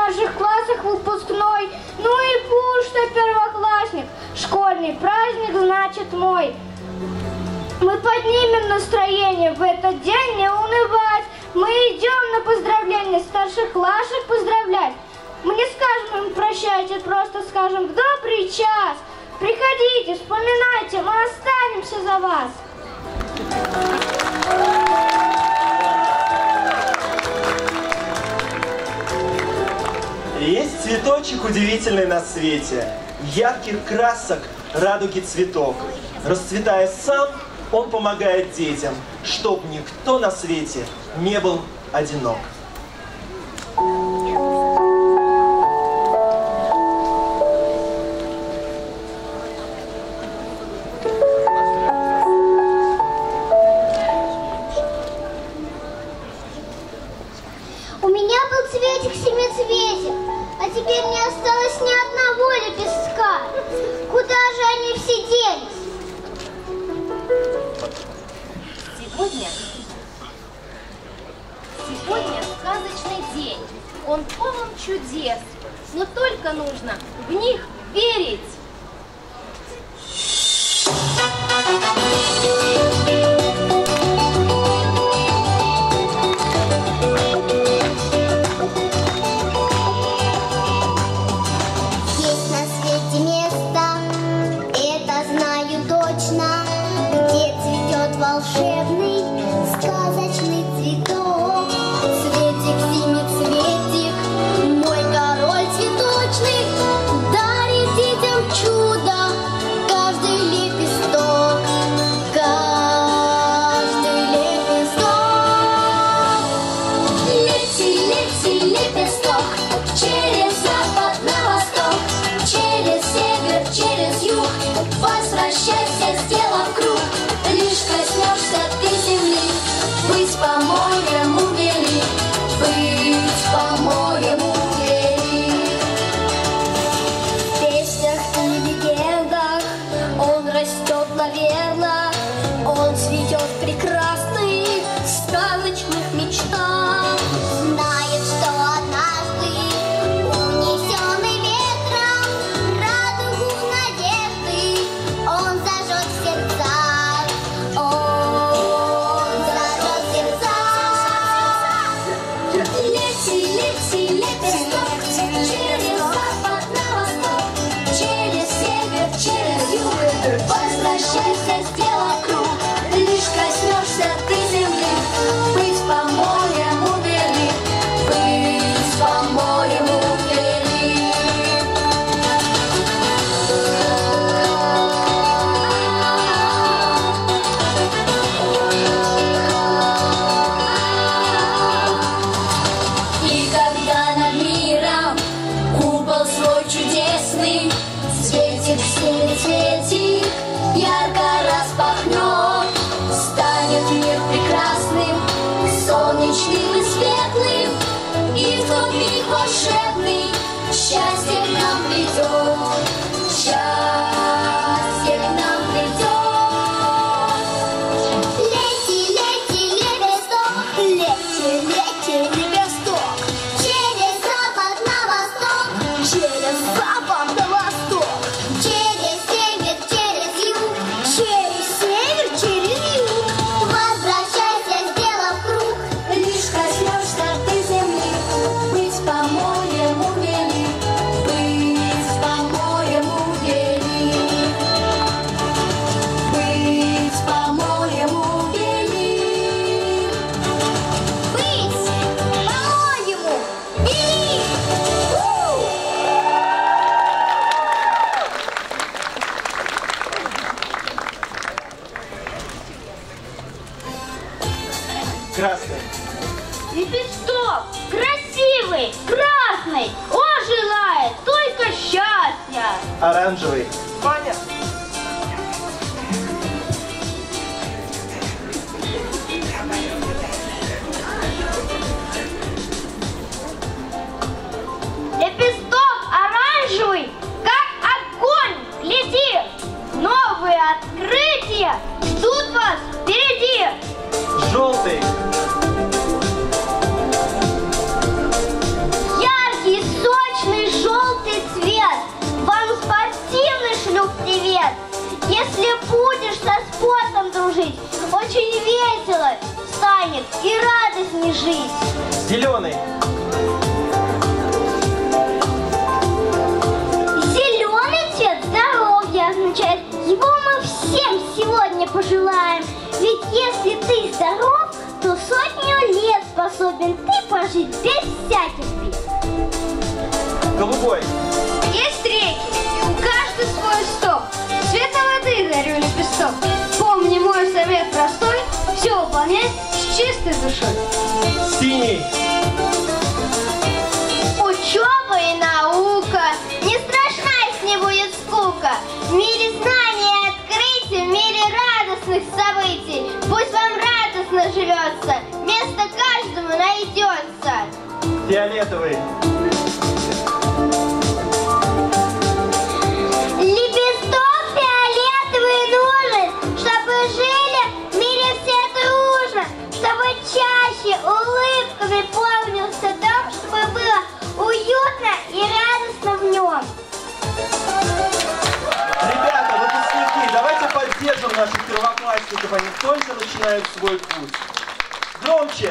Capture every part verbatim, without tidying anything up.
старших классах выпускной. Ну и пусть, что первоклассник. Школьный праздник, значит, мой. Мы поднимем настроение в этот день, не унывать. Мы идем на поздравление старших классов поздравлять. Мы не скажем им прощайте, просто скажем в добрый час. Приходите, вспоминайте, мы останемся за вас. Есть цветочек удивительный на свете, ярких красок радуги цветок. Расцветая сам, он помогает детям, чтоб никто на свете не был одинок. У меня был цветик-семицветик, а теперь не осталось ни одного лепестка. Куда же они все делись? Сегодня, сегодня сказочный день. Он полон чудес, но только нужно в них верить. Есть на свете место, это знаю точно, где цветет волшебный сказочный цветок. Цветик, семицветик, мой король цветочный, дарит детям чудо каждый лепесток, каждый лепесток. Лети, лети, лепесток, через запад на восток, через север, через юг, возвращайся, сделав круг. Лишь коснешься ты земли, быть по-моему вели, быть по-моему вели. В песнях и легендах он растет, наверно, он цветет в прекрасных сказочных мечтах. Знает, что однажды, унесенный ветром, радугу надежды он зажжет в сердцах, он зажжет в сердцах. Лети, лети, лепесток, через запад на восток, через север, через юг, возвращайся, сделав круг. Лишь коснешься ты земли, быть по-моему вели, быть по-моему вели. И когда над миром купол свой чудесный, цветик, семицветик, ярко распахнет, станет мир прекрасным, солнечным и светлым, и в тот миг волшебный счастье к нам придет, счастье к нам придет. Лети, лети, лепесток, лети, лети, лепесток, через запад на восток, через запад на восток, через север, через юг, через север, через юг, возвращайся, сделав круг. Лишь коснешься ты земли, быть по-моему вели, быть по-моему вели, быть по-моему вели, быть по-моему вели. Красный. Лепесток красивый, красный, он желает только счастья. Оранжевый. Ваня, Лепесток оранжевый, как огонь, гляди, новые открытия ждут вас впереди. Желтый. Яркий Если будешь со спортом дружить, очень весело станет и радостней жить. Зеленый. Зеленый цвет здоровья означает. Его мы всем сегодня пожелаем. Ведь если ты здоров, то сотню лет способен ты пожить без всяких бед. Голубой. Есть реки, у каждой свой стоп. Цвета воды дарю лепесток. Помни мой совет простой, все выполняй с чистой душой. Синий. Учеба и наука, не страшна, если не будет скука. В мире знаний и открытий, в мире радостных событий. Пусть вам радостно живется, место каждому найдется. Фиолетовый. Лепесток фиолетовый нужен, чтобы жили в мире все дружно, чтобы чаще улыбками помнился дом, чтобы было уютно и радостно в нем. Ребята, выпускники, давайте поддержим наших первоклассников, они только начинают свой путь. Громче!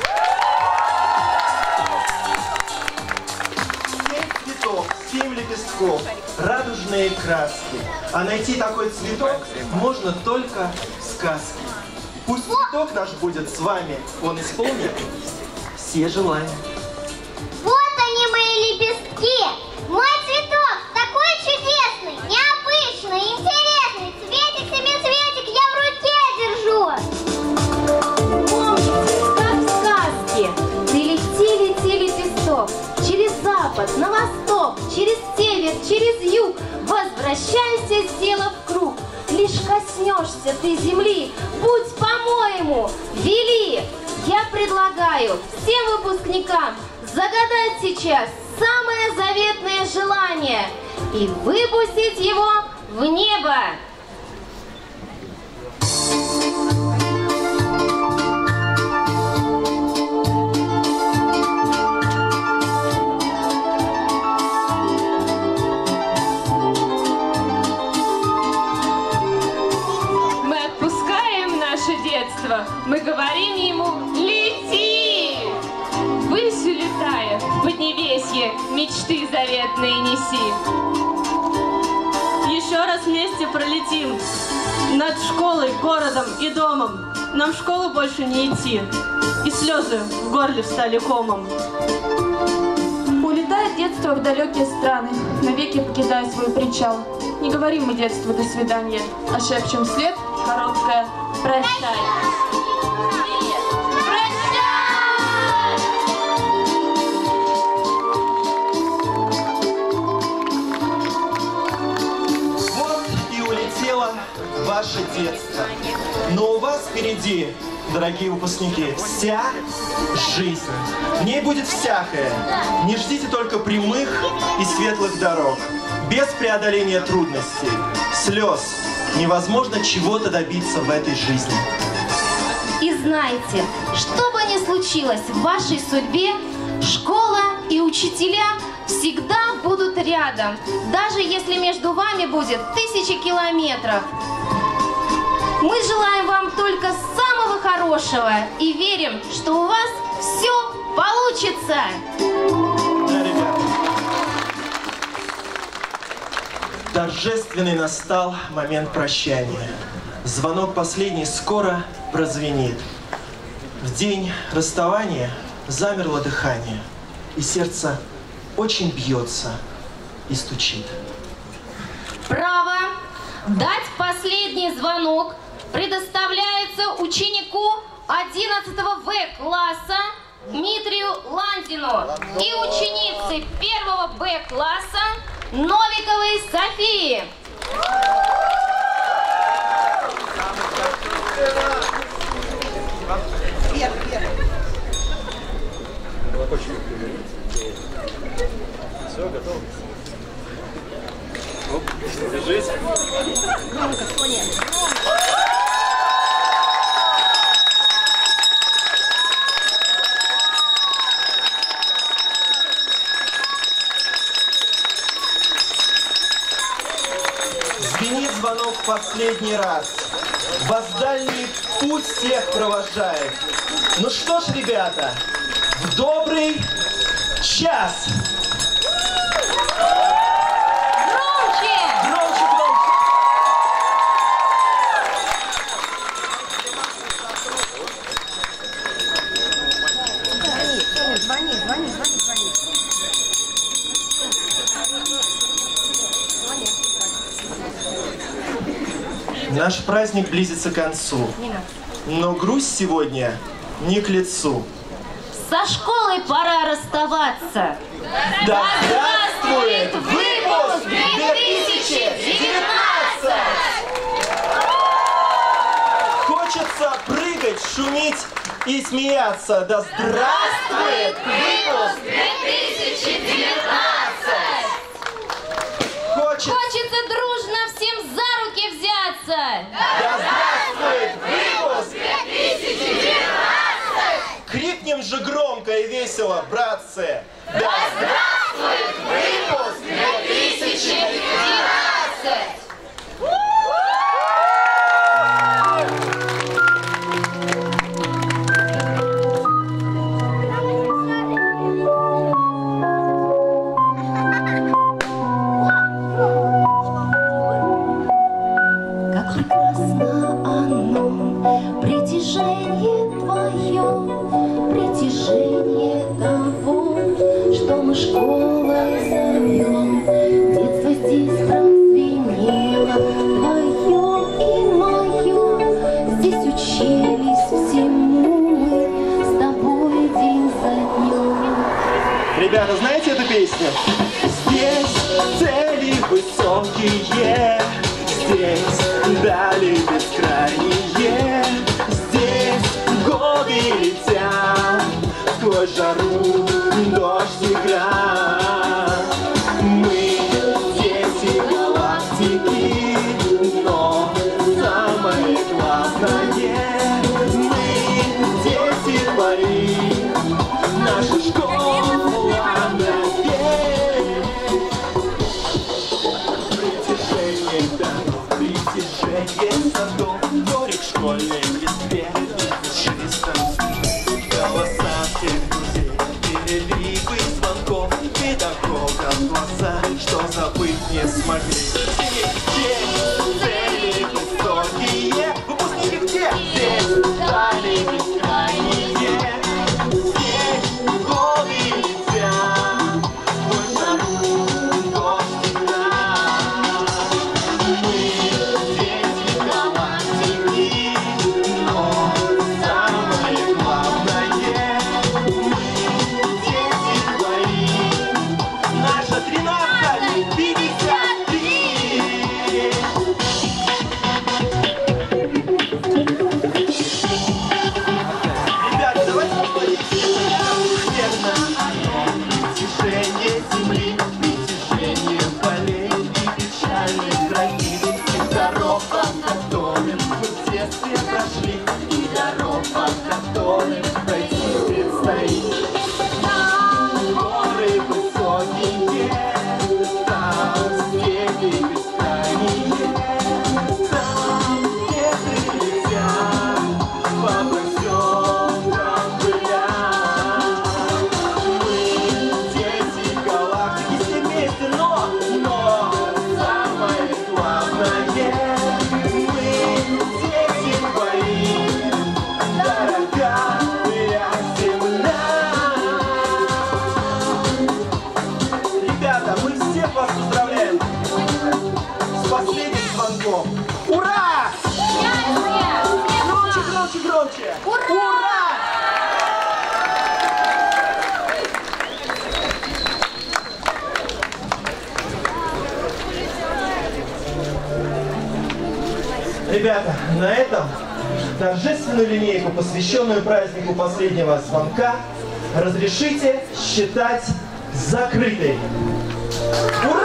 Семь цветов, семь лепестков, радужные краски. А найти такой цветок можно только в сказке. Пусть цветок наш будет с вами, он исполнит все желания. Вот они, мои лепестки, мой цветок, такой чудесный, необычный, интересный. Цветик, семицветик я в руке держу. Помните, как в сказке, ты лети, лети, лепесток, через запад, на восток, через север, через юг, возвращайся, сделав круг. Лишь коснешься ты земли, будь по-моему, вели. Я предлагаю всем выпускникам загадать сейчас самое заветное желание и выпустить его в небо. Мы отпускаем наше детство, мы говорим ему «Лети!» Высь улетая, в поднебесье мечты заветные неси. Еще раз вместе пролетим над школой, городом и домом. Нам в школу больше не идти, и слезы в горле встали комом. Улетает детство в далекие страны, навеки покидая свой причал. Не говорим мы детству «до свидания», а шепчем вслед короткое «прощай». Вот и улетело ваше детство. Но у вас впереди, дорогие выпускники, вся жизнь. В ней будет всякое. Не ждите только прямых и светлых дорог. Без преодоления трудностей, слез невозможно чего-то добиться в этой жизни. И знайте, что бы ни случилось в вашей судьбе, школа и учителя всегда будут рядом, даже если между вами будет тысячи километров. Мы желаем вам только самого хорошего и верим, что у вас все получится. Да, ребята. Торжественный настал момент прощания. Звонок последний скоро прозвенит. В день расставания замерло дыхание, и сердце очень бьется и стучит. Право дать последний звонок предоставляется ученику одиннадцатого В класса Дмитрию Ландину и ученице первого Б класса Новиковой Софии. Все, готово. Держись. Звенит звонок в последний раз. Вас дальний путь всех провожает. Ну что ж, ребята, в добрый час! Громче! Громче, громче! Звони, звони, звони, звони. Наш праздник близится к концу, но грусть сегодня не к лицу. Со школой пора расставаться. Да здравствует выпуск две тысячи девятнадцать! Хочется прыгать, шуметь и смеяться. Да здравствует выпуск две тысячи девятнадцать! Хочется... Хочется дружно всем за руки взяться. Да здравствует выпуск две тысячи девятнадцать! Крикнем же громко и весело, братцы! Да здравствует выпуск две тысячи девятнадцать! Как прекрасно оно, притяжение твое, притяжение того, что мы школой зовем. Детство здесь прозвенело, твое и мое. Здесь учились всему мы с тобой день за днем. Ребята, знаете эту песню? Здесь цели высокие, здесь дали бескрайние, здесь годы летят, сквозь жару дождь играет. Мы дети галактики, но самое главное, мы дети твои, наша школа навек. Притяжение даров, притяжение садов, дворик школьной листве, чисто голоса всех друзей, переливы звонков, педагогов глаза, что забыть не смогли. Здесь цели высокие, выпускники где? Здесь дали бескрайние, здесь годы летят, сквозь жару дождь играет. Мы дети галактики, но самое главное, мы дети твои, наша тринадцать пятьдесят три. Ребята, давайте поговорите. Верно, оно притяжение земли, притяжение полей и печальных границ, и дорог, по которым мы в детстве прошли, и дорог, по которым пройти предстоит. Горы высокие, там степи бескрайние, там ветры летят, по просёкам гулять. Мы дети галактики, все вместе, но, но самое главное, мы дети твои, дорогая земля. Ребята, мы всех вас поздравляем с последним звонком. Ура! Громче, громче, громче! Ура! Ребята, на этом торжественную линейку, посвященную празднику последнего звонка, разрешите считать закрытой. Ура!